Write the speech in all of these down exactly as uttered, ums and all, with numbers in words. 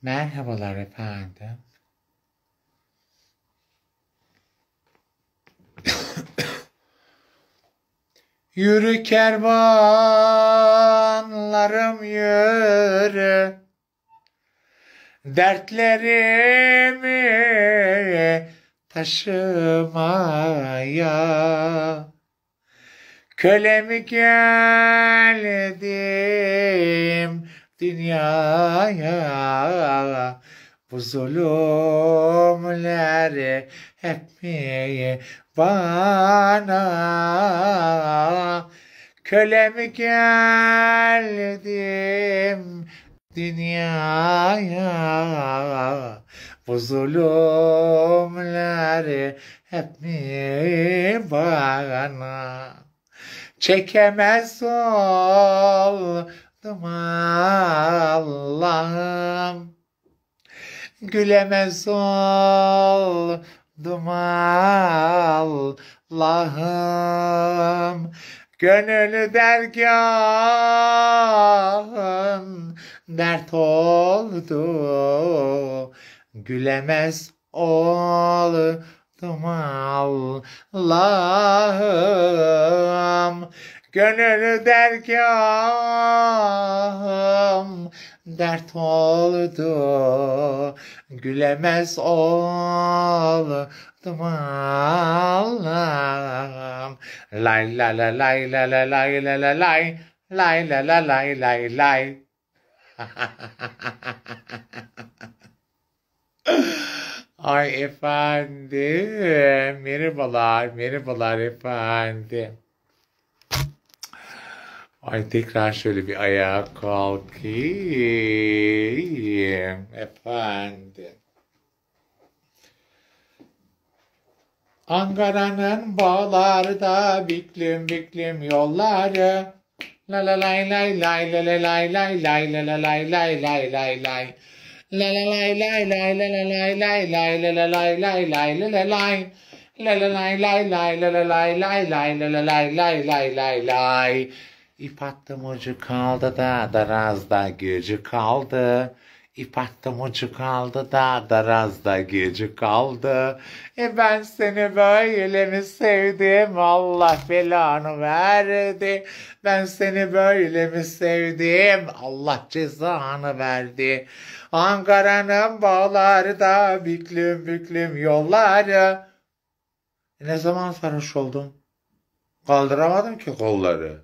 Merhabalar efendim. Yürü kervanlarım yürü, dertlerimi taşımaya. Kölemi geldim dünyaya, bu zulümler hep mi bana? Kölemi geldim dünyaya, bu zulümler hep mi bana? Çekemez oldum Allah'ım, gülemez oldum Allah'ım. Gönül dergahın dert oldu, gülemez oldum Allah'ım. Gönül dergahım dert oldu, gülemez oldum Allah'ım. Lay la la lay la la lay la la lay, lay la la lay lay lay. Ay efendim, merhabalar, merhabalar efendim. Ay tekrar şöyle bir ayağa kalkayım efendim. Ankara'nın bağlarda büklüm büklüm yolları, la la lay lay lay la la lay lay lay la la lay lay lay lay lay, la la lay lay lay la la lay lay lay la la lay lay lay la la lay, la la lay lay lay la la lay lay lay la la lay lay lay lay lay. İp attım ucu kaldı da darazda gücü kaldı. İp attım ucu kaldı da darazda gücü kaldı. E ben seni böyle mi sevdim, Allah belanı verdi. Ben seni böyle mi sevdim, Allah cezanı verdi. Ankara'nın bağları da büklüm büklüm yolları. E ne zaman sarhoş oldum? Kaldıramadım ki kolları.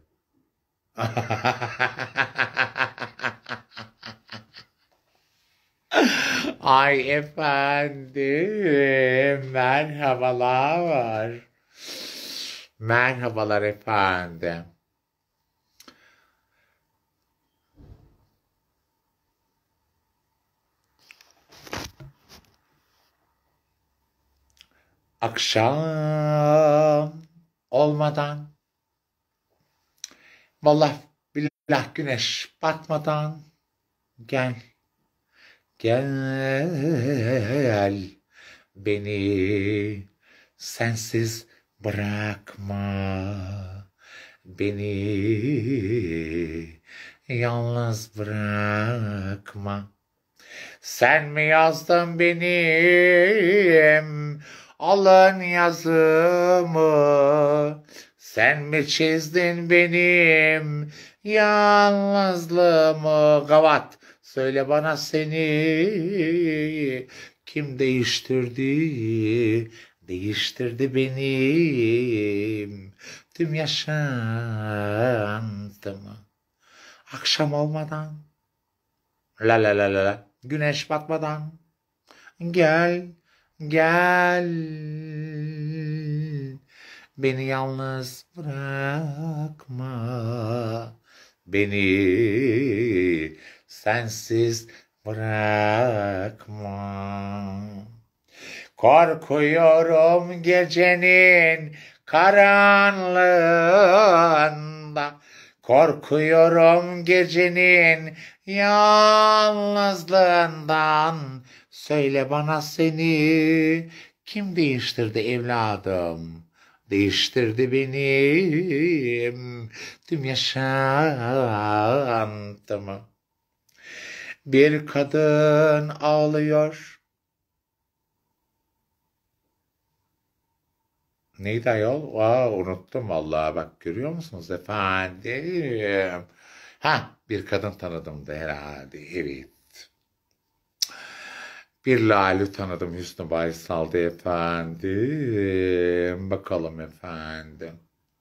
Ay efendim, merhabalar. Merhabalar efendim. Akşam olmadan, vallahi billah güneş batmadan gel, gel beni sensiz bırakma, beni yalnız bırakma. Sen mi yazdın benim alın yazımı? Sen mi çizdin benim yalnızlığımı? Gavat, söyle bana seni kim değiştirdi? Değiştirdi benim tüm yaşantımı. Akşam olmadan, la la la la, güneş batmadan gel, gel. Beni yalnız bırakma, beni sensiz bırakma. Korkuyorum gecenin karanlığında, korkuyorum gecenin yalnızlığından. Söyle bana seni kim değiştirdi evladım? Değiştirdi benim tüm yaşantımı. Bir kadın ağlıyor. Neydi ayol? Aa, unuttum vallahi, bak görüyor musunuz efendim? Ha, bir kadın tanıdım da herhalde, evet. Bir Lale tanıdım, Hüsnü Baysal'dı efendim. Bakalım efendim.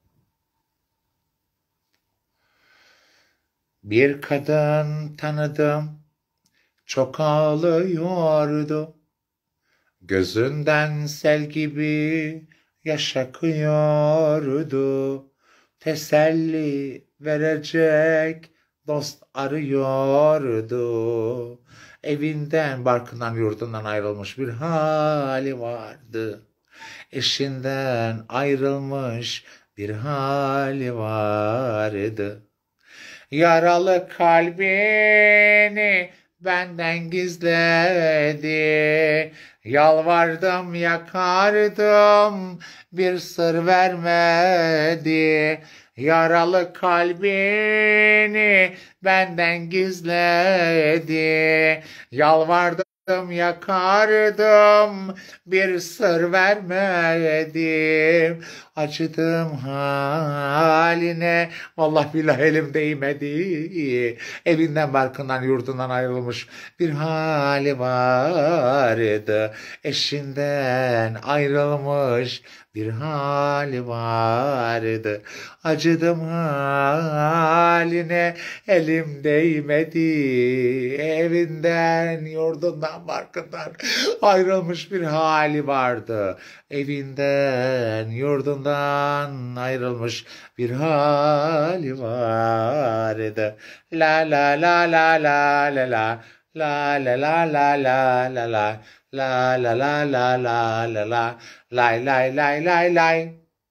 Bir kadın tanıdım, çok ağlıyordu. Gözünden sel gibi yaş akıyordu. Teselli verecek dost arıyordu. Evinden, barkından, yurdundan ayrılmış bir hali vardı. Eşinden ayrılmış bir hali vardı. Yaralı kalbini benden gizledi. Yalvardım, yakardım, bir sır vermedi. Yaralı kalbini benden gizledi. Yalvardım, yakardım, bir sır vermedim. Acıdım haline, vallahi billahi elim değmedi. Evinden, barkından, yurdundan ayrılmış bir hali vardı. Eşinden ayrılmış bir hali vardı. Acıdım haline, elim değmedi. Evinden, yurdundan, barkından ayrılmış bir hali vardı. Evinden, yurdundan ayrılmış bir hali vardı. La la la la la la la. La la la la la la la. La la la la la la la. Lay lay lay lay lay.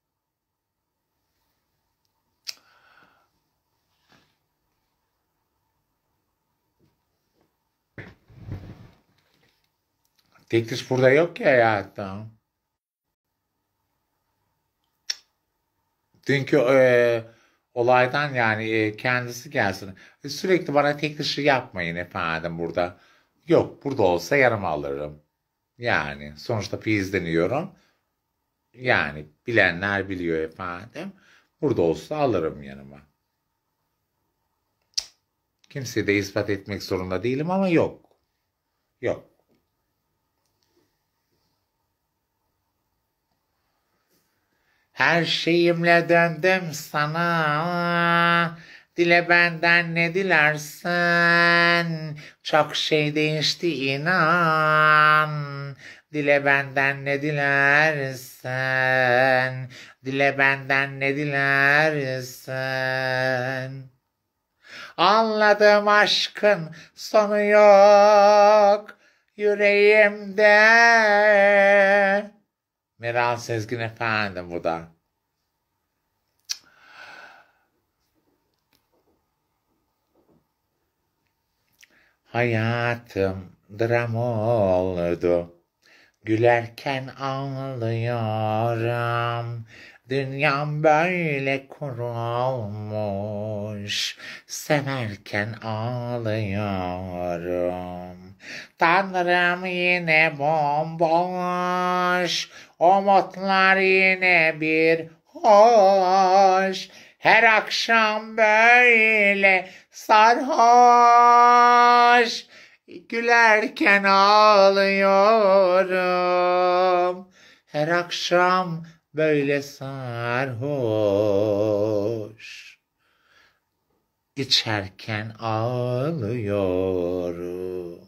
Tekliş burada yok ya hayatım. Dünkü e, olaydan yani e, kendisi gelsin. E, sürekli bana teklişi yapmayın efendim burada. Yok, burada olsa yarım alırım. Yani sonuçta fiyizleniyorum. Yani bilenler biliyor efendim. Burada olsa alırım yanıma. Kimseye de ispat etmek zorunda değilim ama yok. Yok. Her şeyimle döndüm sana. Dile benden ne dilersen. Çok şey değişti inan. Dile benden ne dilersen. Dile benden ne dilersen. Anladım, aşkın sonu yok yüreğimde. Meral Sezgin efendim bu da. Hayatım dram oldu. Gülerken ağlıyorum. Dünyam böyle kurulmuş. Severken ağlıyorum. Tanrım yine bomboş. Umutlar yine bir hoş. Her akşam böyle sarhoş. Gülerken ağlıyorum. Her akşam böyle sarhoş. İçerken ağlıyorum.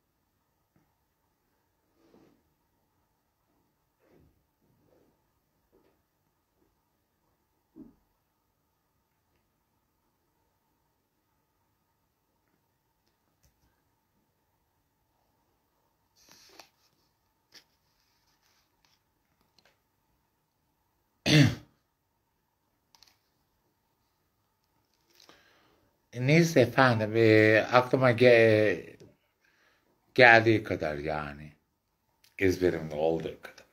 Neyse efendim, e, aklıma ge geldiği kadar yani. Ezberimde olduğu kadar.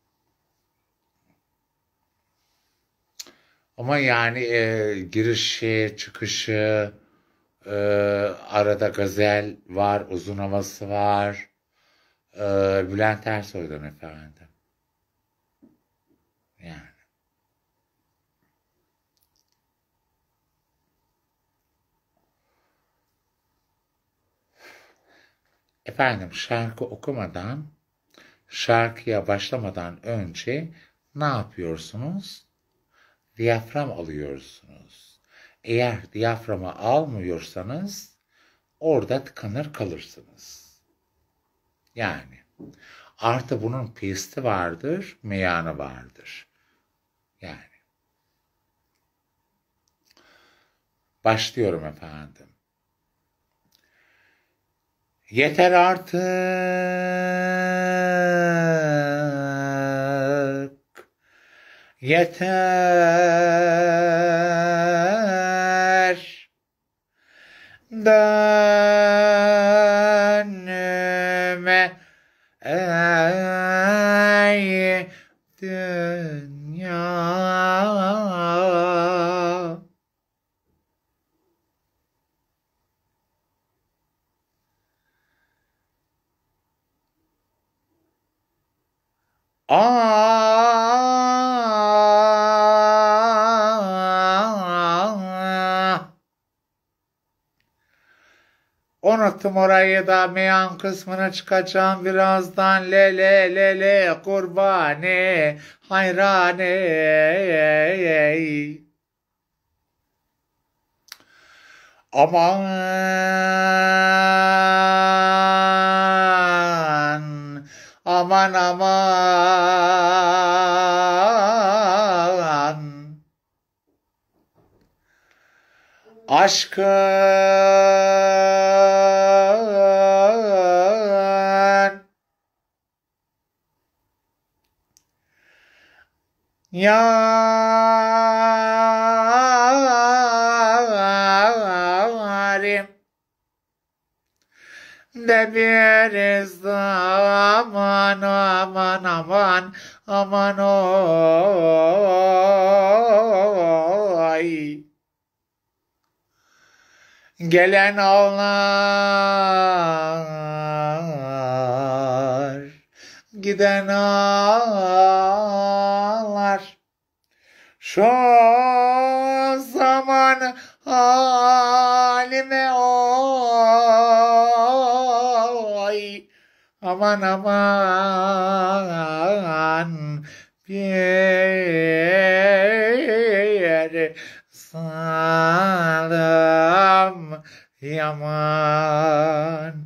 Ama yani e, girişi, çıkışı, e, arada gazel var, uzun havası var. E, Bülent Ersoy'dan efendim. Yani. Efendim, şarkı okumadan, şarkıya başlamadan önce ne yapıyorsunuz? Diyafram alıyorsunuz. Eğer diyaframı almıyorsanız orada tıkanır kalırsınız. Yani artı bunun pisti vardır, meyanı vardır. Yani başlıyorum efendim. Yeter artık, yeter, dönme ey dünya. Ah, unuttum orayı da, meyan kısmına çıkacağım birazdan. Le le le le kurbane hayrane. Aman, aman aman, aşkın yarim de bir zaman, aman aman aman oy. Gelen ağlar, giden ağlar. Şu zaman halime oy. Aman aman, bir salım yaman.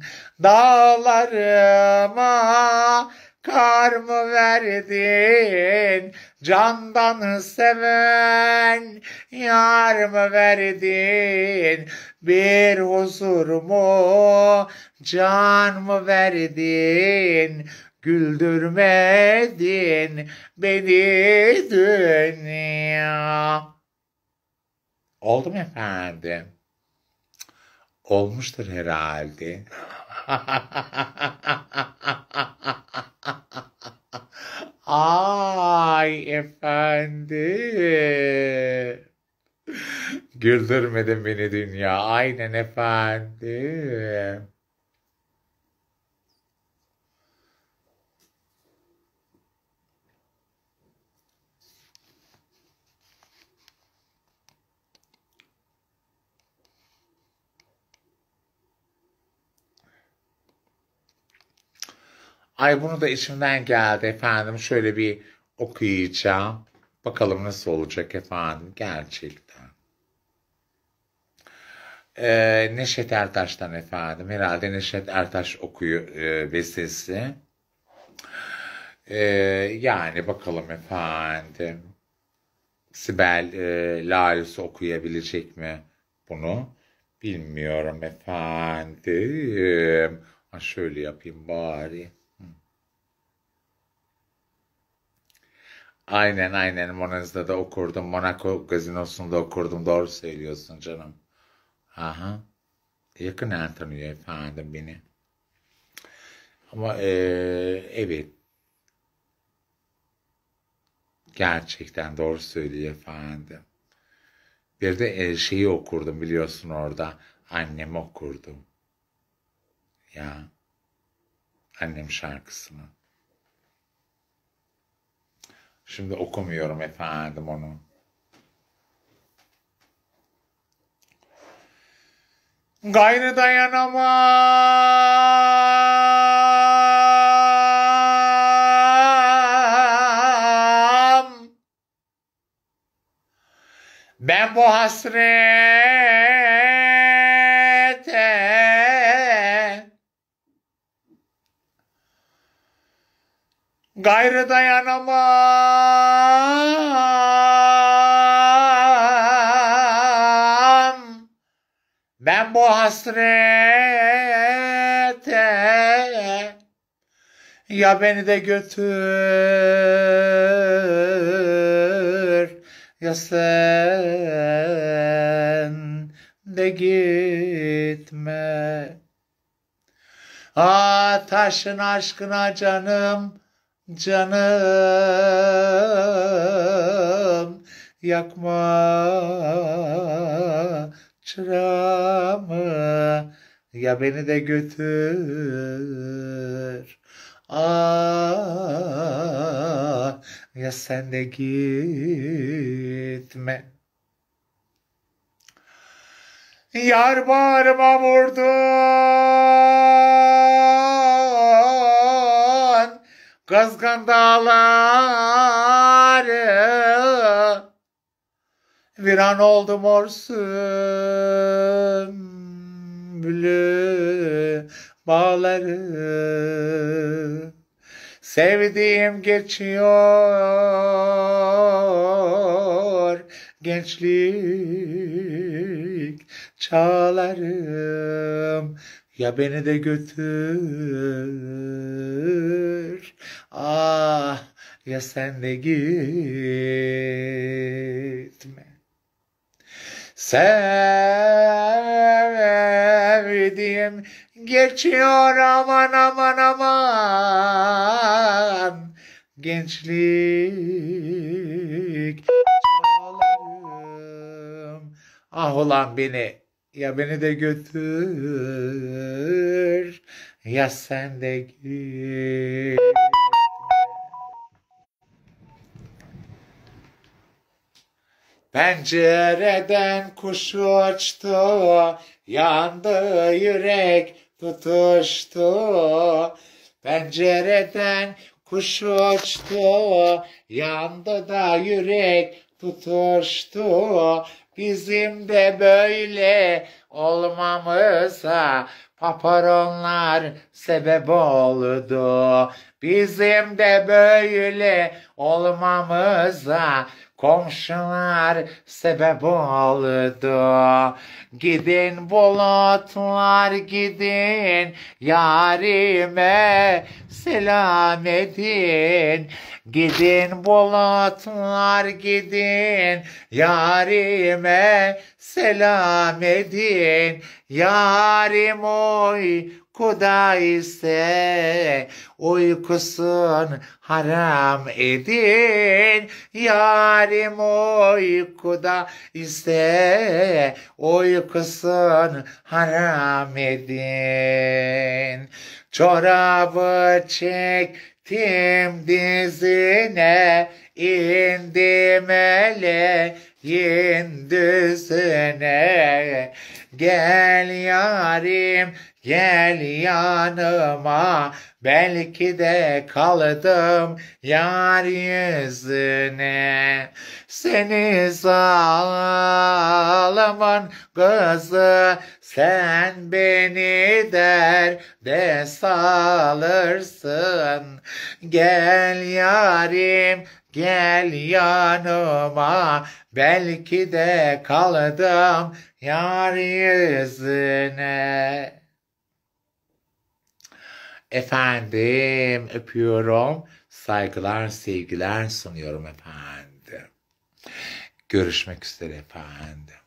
Dağlarıma kar mı verdin? Candan seven yar mı verdin? Bir huzur mu, can mı verdin? Güldürmedin beni dünya. Oldu mu efendim? Olmuştur herhalde. Ay efendim. Güldürmedin beni dünya. Aynen efendim. Ay bunu da içimden geldi efendim. Şöyle bir okuyacağım. Bakalım nasıl olacak efendim gerçekten. Ee, Neşet Ertaş'tan efendim. Herhalde Neşet Ertaş okuyor e, bestesi. Ee, yani bakalım efendim. Sibel e, Lalesi okuyabilecek mi bunu? Bilmiyorum efendim. Ha, şöyle yapayım bari. Aynen aynen, Monaz'da da okurdum. Monaco gazinosunda okurdum. Doğru söylüyorsun canım. Aha. Yakından tanıyor efendim beni. Ama e, evet. Gerçekten doğru söylüyor efendim. Bir de e, şeyi okurdum biliyorsun orada. Annemi okurdum. Ya. Annem şarkısını. Şimdi okumuyorum efendim onu. Gayrı dayanamam. Ben bu hasrete gayrı dayanamam. Ben bu hasrete ya beni de götür ya sen de gitme. Ah taşın aşkına canım canım yakma çırağımı ya beni de götür. Ah ya sen de gitme. Yar bağrıma vurdun kızgın dağları, viran oldu mor sümbülü bağları. Sevdiğim geçiyor gençlik çağlarım ya beni de götür. Ah ya sen de gitme. Sevdiğim geçiyor aman aman aman gençlik çağlarım. Ah ulan beni ya beni de götür ya sen de git. Pencereden kuş uçtu, yandı yürek tutuştu. Pencereden kuş uçtu, yandı da yürek tutuştu. Bizim de böyle olmamıza paparonlar sebep oldu. Bizim de böyle olmamıza komşular sebep oldu. Gidin bulutlar gidin, yarime selam edin. Gidin bulutlar gidin, yarime selam edin. Yarim uykuda ise uykusun haram edin. Yarim uykuda ise uykusun haram edin. Çorabı çektim dizine, indim eleğin düzüne. Gel yarim gel yanıma, belki de kaldım yar yüzüne. Seni zalimin kızı, sen beni derde salırsın. Gel yarim gel yanıma, belki de kaldım yar yüzüne. Efendim öpüyorum. Saygılar, sevgiler sunuyorum efendim. Görüşmek üzere efendim.